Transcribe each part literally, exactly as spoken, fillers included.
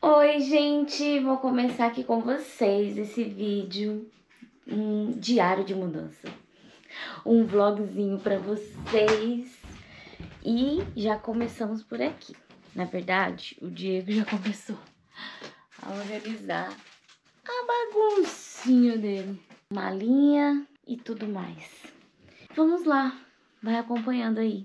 Oi, gente! Vou começar aqui com vocês esse vídeo, um diário de mudança, um vlogzinho pra vocês. E já começamos por aqui. Na verdade, o Diego já começou a organizar a baguncinha dele, malinha e tudo mais. Vamos lá, vai acompanhando aí.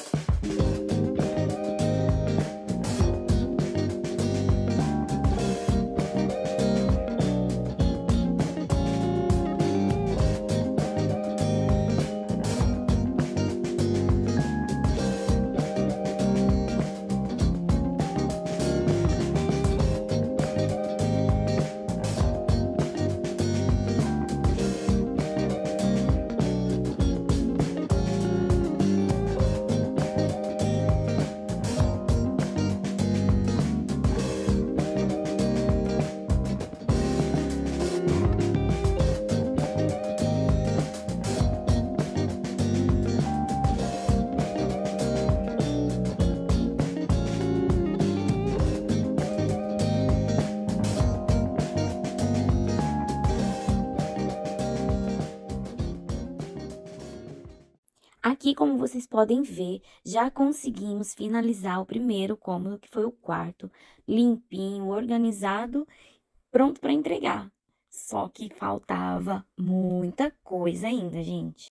Aqui, como vocês podem ver, já conseguimos finalizar o primeiro cômodo, que foi o quarto, limpinho, organizado, pronto para entregar. Só que faltava muita coisa ainda, gente.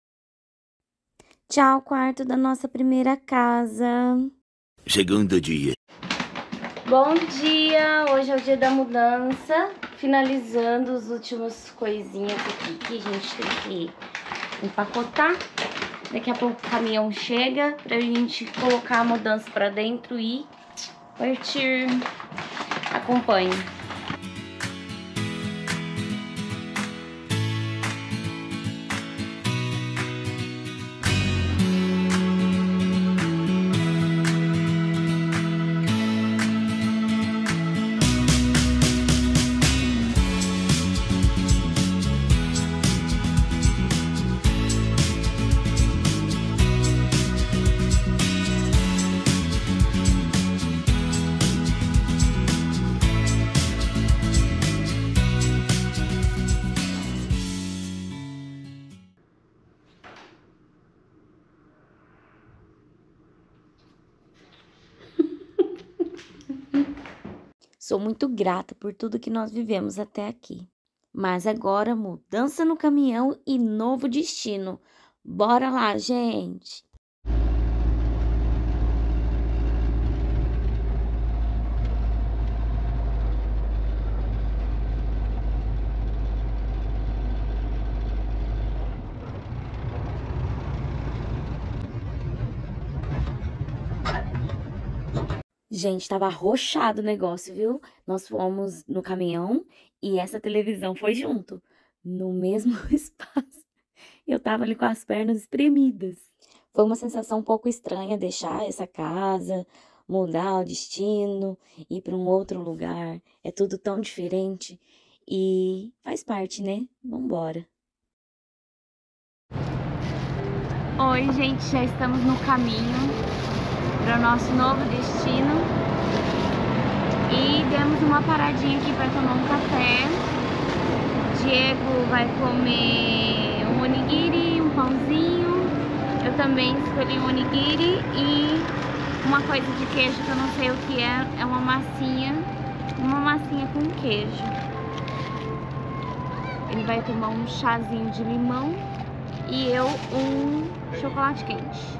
Tchau, quarto da nossa primeira casa. Segundo dia. Bom dia! Hoje é o dia da mudança, finalizando as últimas coisinhas aqui que a gente tem que empacotar. Daqui a pouco o caminhão chega pra gente colocar a mudança pra dentro e partir. Acompanhe. Sou muito grata por tudo que nós vivemos até aqui. Mas agora, mudança no caminhão e novo destino. Bora lá, gente! Gente, tava arrochado o negócio, viu? Nós fomos no caminhão e essa televisão foi junto, no mesmo espaço. Eu tava ali com as pernas espremidas. Foi uma sensação um pouco estranha deixar essa casa, mudar o destino, ir para um outro lugar. É tudo tão diferente e faz parte, né? Vambora. Oi, gente, já estamos no caminho para o nosso novo destino e demos uma paradinha aqui para tomar um café. Diego vai comer um onigiri, um pãozinho. Eu também escolhi um onigiri e uma coisa de queijo que eu não sei o que é, é uma massinha, uma massinha com queijo. Ele vai tomar um chazinho de limão e eu um chocolate quente.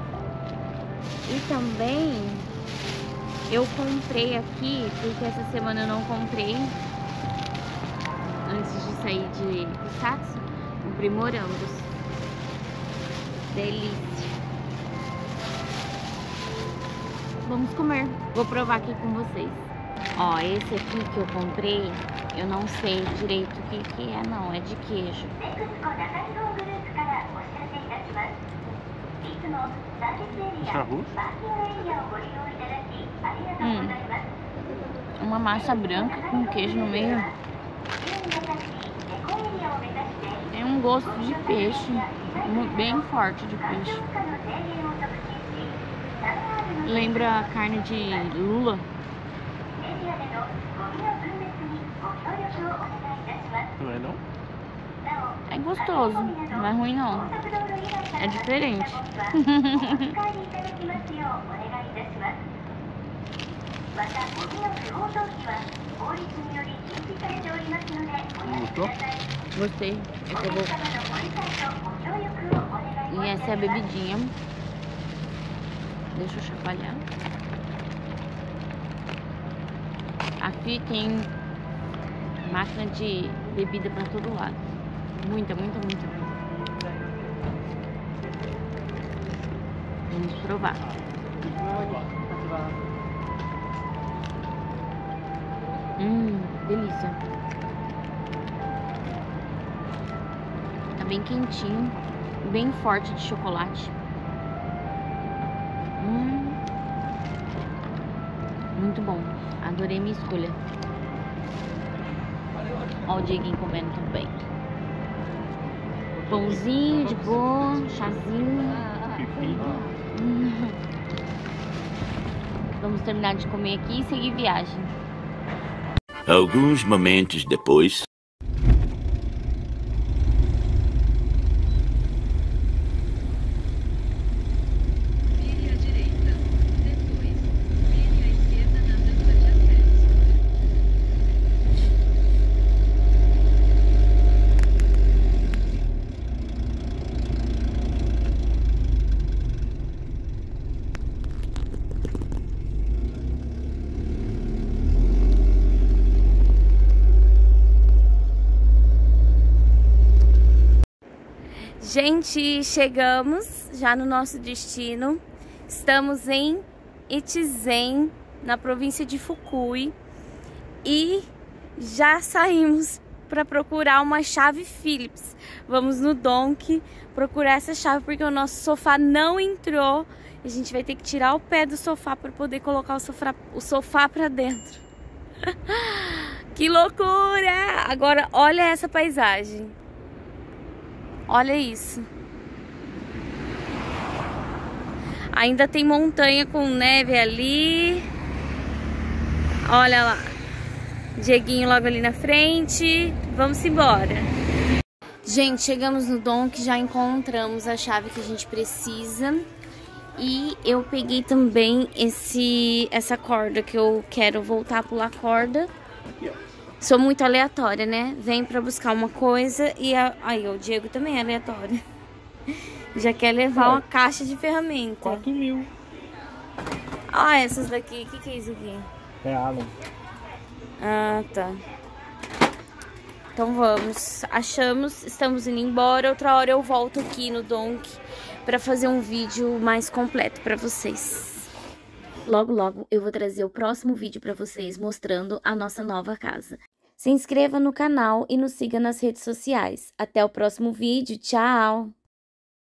E também eu comprei aqui, porque essa semana eu não comprei, antes de sair de Kusatsu, comprei morangos. Delícia! Vamos comer. Vou provar aqui com vocês. Ó, esse aqui que eu comprei, eu não sei direito o que que é não, é de queijo. Hum. Uma massa branca com queijo no meio. Tem um gosto de peixe, bem forte de peixe. Lembra a carne de lula. É gostoso, não é ruim não. É diferente. Gostou? Gostei. Esse eu vou... E essa é a bebidinha. Deixa eu chacoalhar. Aqui tem máquina de bebida pra todo lado. Muita, muita, muita, muita. Vamos provar. Hum, delícia. Tá bem quentinho, bem forte de chocolate. Hum, muito bom. Adorei minha escolha. Ó o Dieguinho comendo também. Pãozinho de boa, chazinho. Hum. Vamos terminar de comer aqui e seguir viagem. Alguns momentos depois. Vire à direita, depois vire à esquerda na rampa de acesso. Gente, chegamos já no nosso destino. Estamos em Itizen, na província de Fukui, e já saímos para procurar uma chave Phillips. Vamos no Donki procurar essa chave porque o nosso sofá não entrou. A gente vai ter que tirar o pé do sofá para poder colocar o sofá, o sofá para dentro. Que loucura! Agora olha essa paisagem. Olha isso. Ainda tem montanha com neve ali. Olha lá. Dieguinho logo ali na frente. Vamos embora. Gente, chegamos no Donki, já encontramos a chave que a gente precisa. E eu peguei também esse, essa corda que eu quero voltar a pular corda. Sou muito aleatória, né? Vem pra buscar uma coisa e... A... Aí, o Diego também é aleatório. Já quer levar uma caixa de ferramenta. quatro mil. Ah, essas daqui. O que, que é isso aqui? É Alan. Ah, tá. Então vamos. Achamos, estamos indo embora. Outra hora eu volto aqui no Donki pra fazer um vídeo mais completo pra vocês. Logo, logo eu vou trazer o próximo vídeo pra vocês mostrando a nossa nova casa. Se inscreva no canal e nos siga nas redes sociais. Até o próximo vídeo. Tchau!